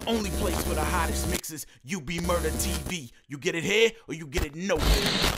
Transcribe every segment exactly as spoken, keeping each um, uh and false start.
only place for the hottest mixes, UBMurda T V. You get it here or you get it nowhere.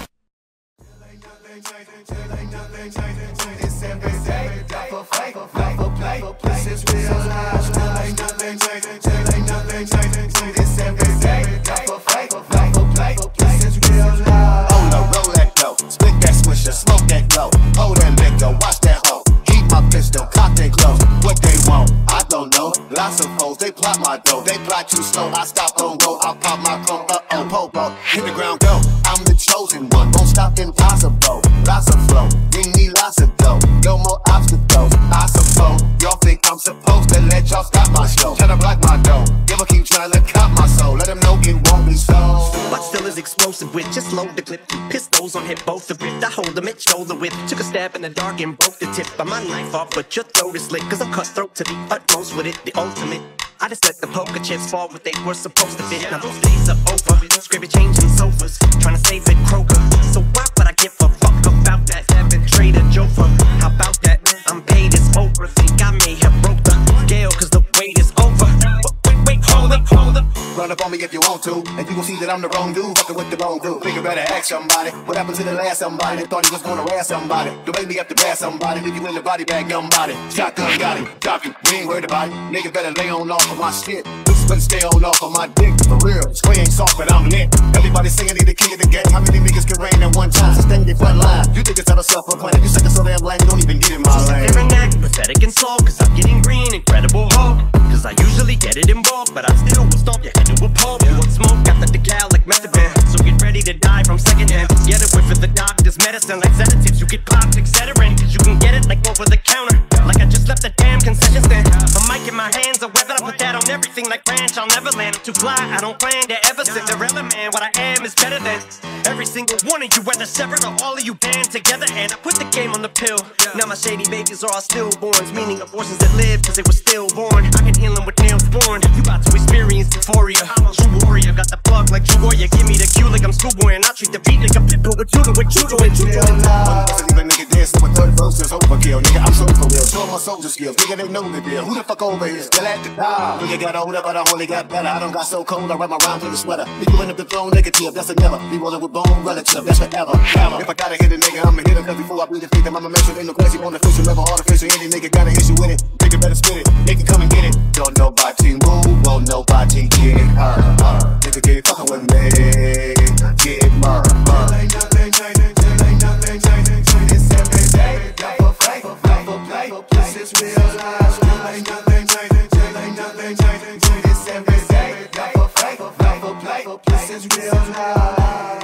It's every day, not for fake, not for play. This is real life. Still ain't nothing changing, still ain't nothing changing. It's every day, not for fake, not for play. This is real life. Oh no, roll that dough, split that swisher, smoke that glow, hold that liquor, watch that hoe. Keep my pistol, cock they close. What they want, I don't know. Lots of foes, they plot my dough. They plot too slow, I stop on go. I pop my chrome, uh oh, popo. Hit the ground, go. I'm the chosen one, won't stop, impossible. Lots of flow, bring me lots of dough. No more obstacles, I suppose. Y'all think I'm supposed to let y'all stop my show. Try to block my dough, never keep trying to cop my soul. Let them know it won't be so. But still is explosive with, just load the clip. Pistols on hit, both the grip. I hold them at shoulder width. Took a stab in the dark and broke the tip of my knife off, but your throat is slit. Cause I'm cutthroat to the utmost with it, the ultimate. I just let the poker chips fall what they were supposed to fit. Now those days are over, scraping changing sofas, trying to save it Kroger. So why would I give a fuck about that? Haven't traded Joe for, how about that? I'm paid, it's over, think I may have broke the scale cause the wait is over. Wait, wait, hold up, hold up. Run up on me if you want to, and you gon' see that I'm the wrong dude, fucking with the wrong dude. Think you better ask somebody, what happened to the last somebody that thought he was gonna harass somebody? Don't make me have to bash somebody, leave you in the body bag, young body. Shotgun got him, drop you, we ain't worried about it. Nigga better lay on off of my shit. This better stay on off of my dick, for real. Spray ain't soft, but I'm lit. Everybody saying they the king of the game. How many niggas can reign at one time? Sustain their front line. You think it's out of self-proclaimed. You second so damn lame, don't even get in my lane. They're an act, pathetic and slow, cause I'm getting green, incredible hope. Cause I usually get it in bulk, but I still will stomp your head to a pulp. You want smoke, got the decal like method man. So get ready to die from second hand. Get it with the doctor's medicine, like sedatives. You get popped, et cetera. Cause you can get it like over the counter. Like I just left the damn concession stand. A mic in my hands, a weapon, I put that on everything like ranch. I'll never land, I'm too fly, I don't plan to ever Cinderella man. What I am is better than every single one of you, whether severed or all of you band together. And I put the game on the pill. Now my shady babies are all stillborns, meaning abortions that live cause they were stillborn. I can heal them with nails born. You about to experience euphoria. I'm a true warrior, got the plug like True Warrior. Give me the cue like I'm schoolboy, and I'll treat the beat like a pitbull with judo, with judo, with judo. One person leave a nigga dancing with thirty folks is overkill. Nigga, I'm so for real. Show my soldier skills. Nigga, they know the deal. Who the fuck over here? Still at the die. Nigga got older, but I only got better. I don't got so cold, I wrap my rhymes in the sweater. Nigga went up the throne negative, that's a never. Be rolling with bone relative, that's forever. Never. If I gotta hit a nigga, I'ma hit him. Cause before I bleed the them, I'ma make sure ain't no question on the official level, artificial. Any nigga got an issue with it. Nigga better spit it. Nigga come and get it. Don't nobody move, won't nobody get hurt. Uh, nigga keep fucking with me. Get murdered. Still ain't nothing changing, still ain't nothing changing. It's every day, not for fake, not for play. This is real life. Still ain't nothing changing, still ain't nothing changing. It's every day, not for fake, not for play. This is real life.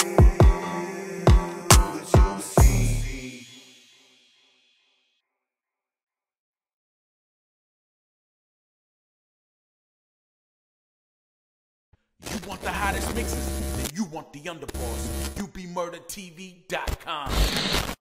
You want the hottest mixes? Then you want the underboss. U B Murda T V dot com.